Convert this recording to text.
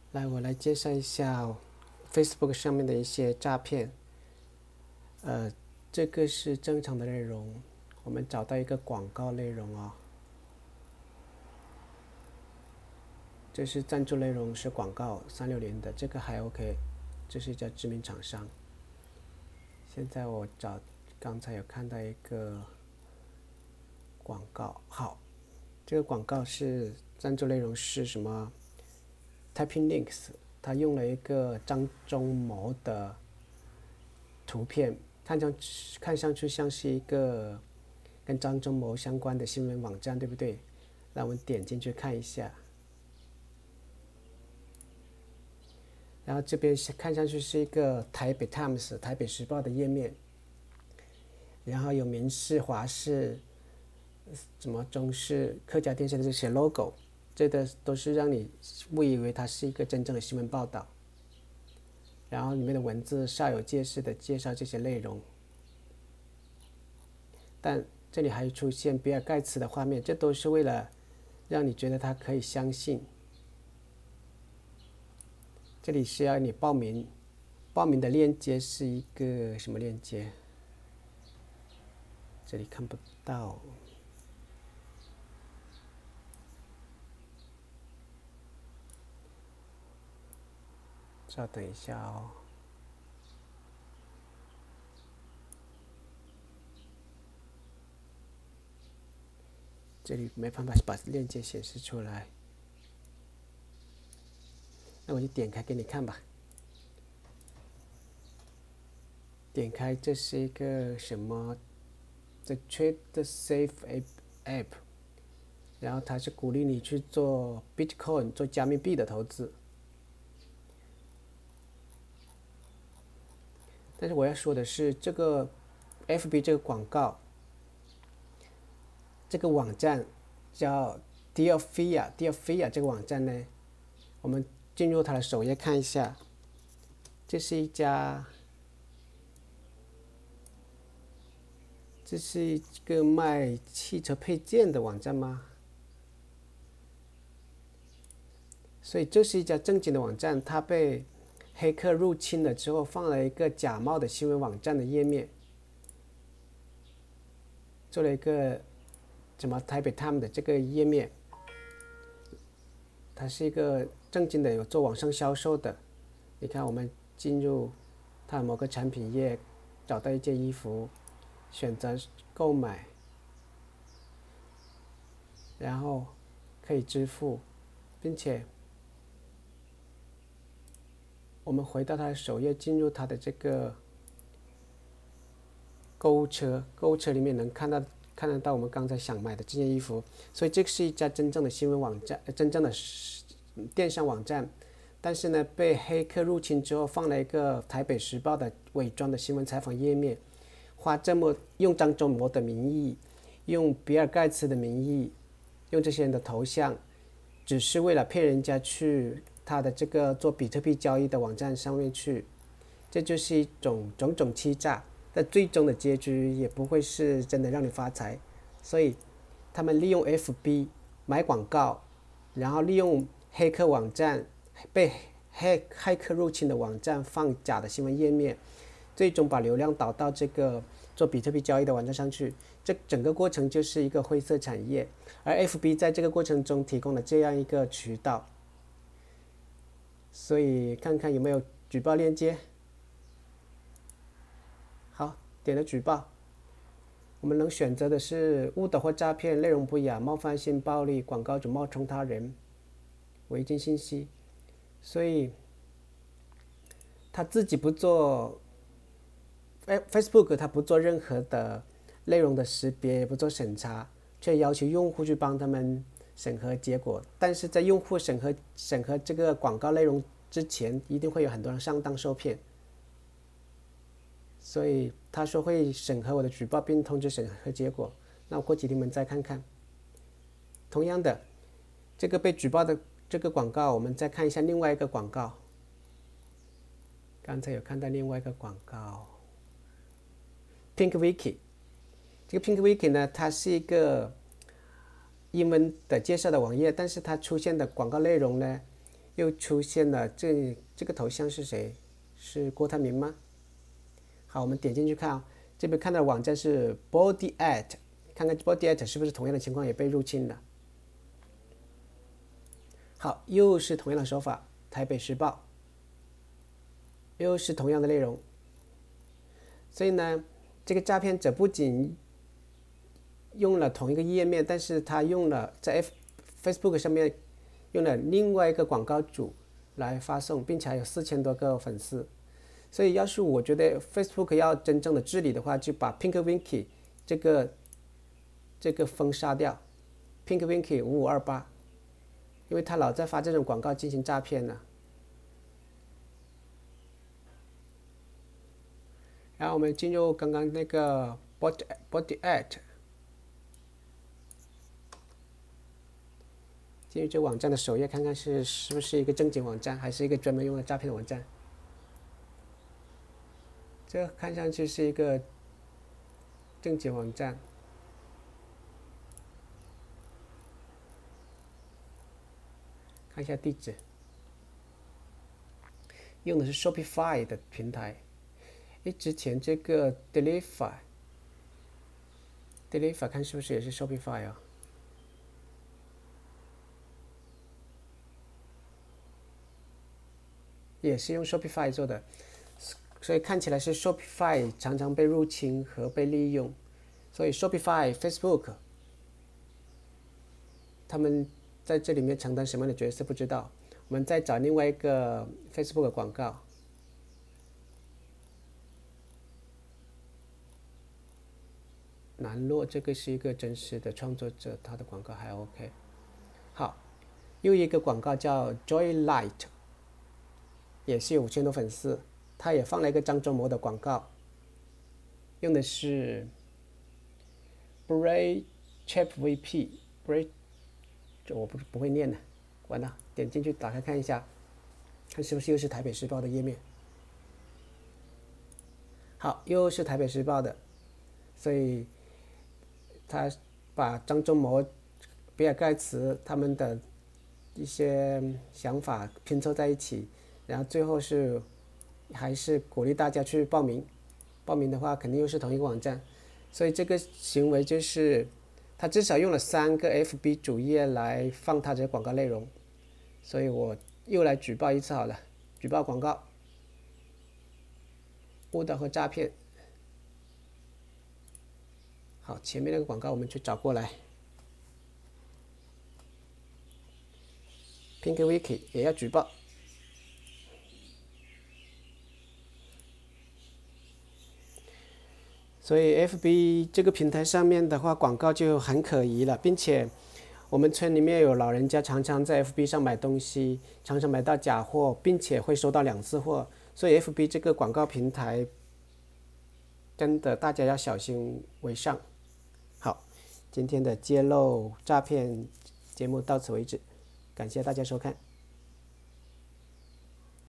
来，我来介绍一下 Facebook 上面的一些诈骗。这个是正常的内容，我们找到一个广告内容哦。这是赞助内容，是广告360的，这个还 OK，这是一家知名厂商。现在我刚才有看到一个广告，好，这个广告是赞助内容是什么 ？Typing Links， 他用了一个张忠谋的图片，看上去像是一个跟张忠谋相关的新闻网站，对不对？那我们点进去看一下。然后这边看上去是一个台北 Times 台北时报的页面，然后有民视、华视、什么中视、客家电视的这些 logo， 这个都是让你误以为它是一个真正的新闻报道。然后里面的文字煞有介事的介绍这些内容，但这里还出现比尔盖茨的画面，这都是为了让你觉得他可以相信。这里是要你报名，报名的链接是一个什么链接？这里看不到。稍等一下哦。这里没办法把链接显示出来，那我就点开给你看吧。点开，这是一个什么 The Trade Safe App， 然后它是鼓励你去做 Bitcoin 做加密币的投资。但是我要说的是，这个 FB 这个广告，这个网站叫 Dealfia 这个网站呢，我们进入它的首页看一下，这是一个卖汽车配件的网站吗？所以这是一家正经的网站，它被黑客入侵了之后，放了一个假冒的新闻网站的页面，做了一个什么台北 Times 的这个页面，它是一个正经的有做网上销售的。你看，我们进入它某个产品页，找到一件衣服，选择购买，然后可以支付，并且我们回到它的首页，进入它的这个购物车，购物车里面能看得到我们刚才想买的这件衣服。所以这是一家真正的新闻网站，真正的电商网站。但是呢，被黑客入侵之后，放了一个台北时报的伪装的新闻采访页面，用张忠谋的名义，用比尔盖茨的名义，用这些人的头像，只是为了骗人家去他的这个做比特币交易的网站上面去。这就是一种种欺诈，但最终的结局也不会是真的让你发财。所以他们利用 FB 买广告，然后利用黑客网站被黑客入侵的网站放假的新闻页面，最终把流量导到这个做比特币交易的网站上去。这整个过程就是一个灰色产业，而 FB 在这个过程中提供了这样一个渠道。所以看看有没有举报链接。好，点了举报。我们能选择的是误导或诈骗、内容不雅、冒犯性、暴力、广告主冒充他人、违禁信息。所以他自己不做 Facebook 他不做任何的内容的识别，也不做审查，却要求用户去帮他们审核结果。但是在用户审核这个广告内容之前，一定会有很多人上当受骗。所以他说会审核我的举报，并通知审核结果。那我过几天我们再看看。同样的，这个被举报的这个广告，我们再看一下另外一个广告。刚才有看到另外一个广告 ，PinkWiki。这个 PinkWiki 呢，它是一个英文的介绍的网页，但是它出现的广告内容呢， 又出现了这个头像是谁？是郭台铭吗？好，我们点进去看啊，这边看到的网站是 Body at， 看看 Body at 是不是同样的情况也被入侵了。好，又是同样的手法，台北时报，又是同样的内容。所以呢，这个诈骗者不仅用了同一个页面，但是他用了在 Facebook 上面用了另外一个广告主来发送，并且还有4000多个粉丝。所以要是我觉得 Facebook 要真正的治理的话，就把 Pinkwinky 这个封杀掉， Pinkwinky 5528，因为他老在发这种广告进行诈骗呢。然后我们进入刚刚那个 Body at， 进入这网站的首页，看看是不是一个正经网站，还是一个专门用来诈骗的网站。这看上去是一个正经网站。看一下地址，用的是 Shopify 的平台。之前这个 Delify 看是不是也是 Shopify 啊？也是用 Shopify 做的，所以看起来是 Shopify 常常被入侵和被利用。所以 Shopify、Facebook 他们在这里面承担什么样的角色不知道。我们再找另外一个 Facebook 的广告。南洛这个是一个真实的创作者，他的广告还 OK。好，又一个广告叫 Joylight， 也是有5000多粉丝，他也放了一个张忠谋的广告，用的是 Brave Chap VP Brave， 这我不会念的，完了，点进去打开看一下，看是不是又是台北时报的页面。好，又是台北时报的，所以他把张忠谋、比尔盖茨他们的一些想法拼凑在一起，然后最后还是鼓励大家去报名。报名的话肯定又是同一个网站，所以这个行为就是他至少用了3个 FB 主页来放他这广告内容，所以我又来举报一次好了，举报广告误导和诈骗。好，前面那个广告我们去找过来 ，Pinkwinky 也要举报。所以 FB 这个平台上面的话，广告就很可疑了，并且我们村里面有老人家常常在 FB 上买东西，常常买到假货，并且会收到2次货，所以 FB 这个广告平台真的大家要小心为上。好，今天的揭露诈骗节目到此为止，感谢大家收看。